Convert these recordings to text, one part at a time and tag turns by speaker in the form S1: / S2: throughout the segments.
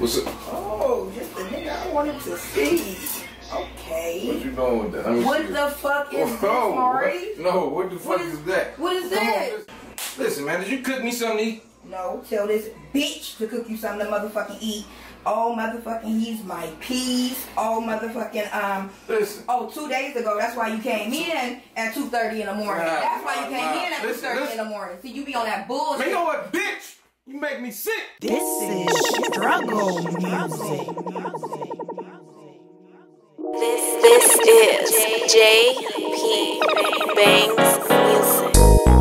S1: What's up?
S2: Oh, just the nigga I wanted to see. Okay.
S1: What you doing with that?
S2: What the fuck is this, Maury?
S1: No, what the fuck is that?
S2: What is that?
S1: Listen, man, did you cook me something to eat?
S2: No, tell this bitch to cook you something to motherfucking eat. Oh, motherfucking, he's my peas. Oh, motherfucking,
S1: Listen.
S2: Oh, 2 days ago, that's why you came in at 2:30 in the morning. That's why you came in at 2:30 in the morning. See, you be on that bullshit.
S1: Man, you know what, bitch? You make me sick.
S3: This is struggle music.
S4: This is J.P. Bangs Music.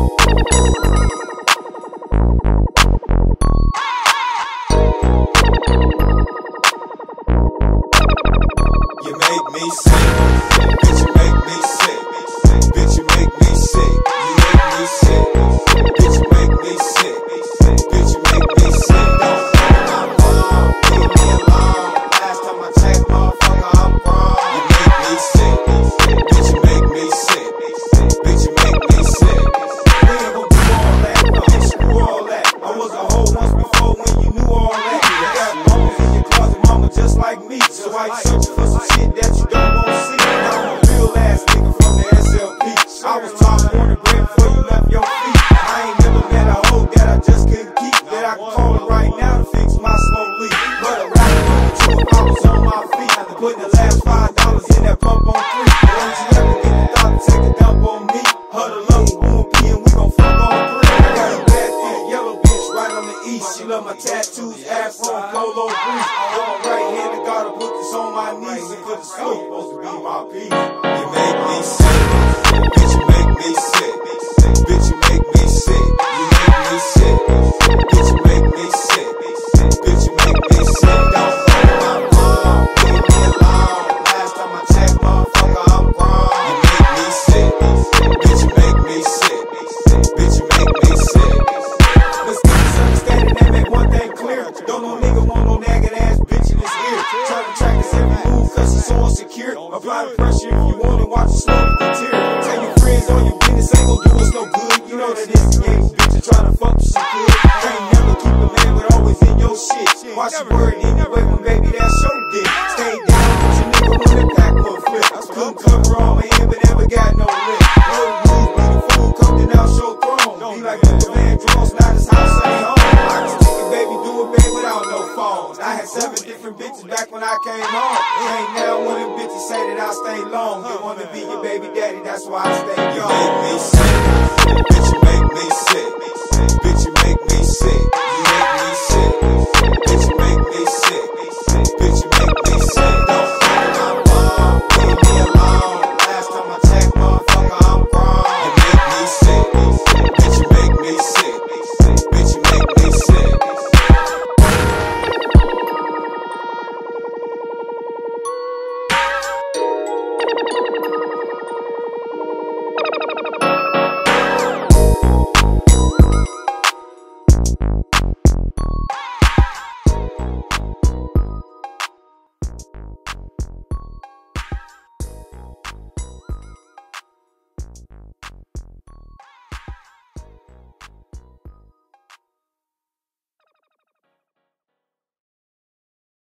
S5: You make me sick, bitch, you make me sick, bitch, you make me sick, you make me sick, bitch, you make me sick, bitch, you make me sick. Don't say I'm wrong, leave me alone. Last time I checked, motherfucker, I'm wrong. You make me sick, bitch, you make me sick, bitch, you make me sick. We ain't gon' do all that, bitch, screw all that. I was a hoe once before when you knew all that. You got bones in your closet, mama, just like me, so I ain't searching for some shit that you don't want to see. Now I'm a real ass nigga from the SLP. I was top born and bred before you left your feet. I ain't never met a hoe that I just couldn't keep, that I can call her right now to fix my slow leak. But a rapper with you if I was on my feet. Putting the last $5 in that pump on 3. Don't you ever get the thought to take a dump on me? Huddle up with Boom P and we gon' fuck on 3. I got a bad fit, yellow bitch right on the east. She love my tattoos, afro, and polo breeze. On my right hand, I gotta put this on my knees. And for the slow, supposed to be my peace. You make me sick, bitch, you make me sick, bitch, you make me sick, you make me sick, bitch, you make me sick, bitch, you make me sick. Don't say I'm wrong, leave me alone. Last time I checked, motherfucker, I'm wrong. You make me sick, bitch, you make me sick, bitch, you make me sick. Let's get this understanding and make one thing clear. Don't no nigga want no nagging ass bitch in his ear. Try to track us every move cause she's so insecure. Apply the pressure if you want it, watch it slowly deter. Tell your friends all your business ain't gon' do us no good. You know that instigating bitch and try to fuck with some good. Can't never keep a man but always in your shit. Watch your word anyway when baby that's your dick. Stay down with your nigga when the pack will flip. Couldn't cover all my head but never got no lip. No rules, be the fool, come to now show throne. Be like Luther Vandross, not his house ain't home. I can stick it, baby, do it, baby, without no phones. I had 7 different bitches back when I came home. Ain't now one of them bitches say that I stay long. They wanna be your baby daddy, that's why I stay young. You make me sick, bitch, you make me sick, bitch, you make me sick, you make me sick, bitch, you make me sick, bitch, you make me sick. Don't say I'm wrong, leave me alone. Last time I checked, motherfucker, I'm wrong. You make me sick, bitch, you make me sick, bitch, you make me sick.